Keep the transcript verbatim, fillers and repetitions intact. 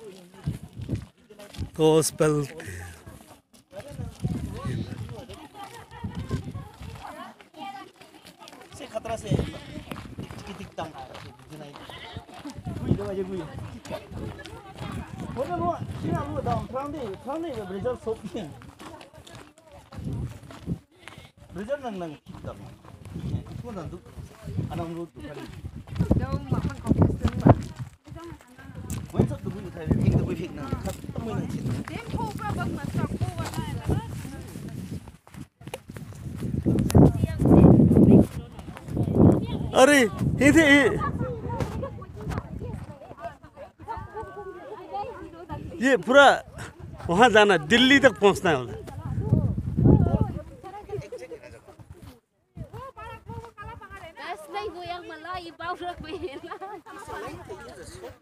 gospel से खतरा से टिक तंग जुनाई गुई दो aja गुई होना नो सिना लो दाम फ्रांदे फ्रांदे रिजल्ट सोपने रिजल्ट नंग नंग तम को नंदु anong lut kali đâu mà không có cái sừng mà wen sot tu guy thai phik tu guy phik nang khat tu moi nang chin đếm thu qua bậc mà sọc cô vào đây là अरे ये थे ये पूरा वहाँ जाना दिल्ली तक पहुँचना है उधर नहीं gue yang mulai bau rek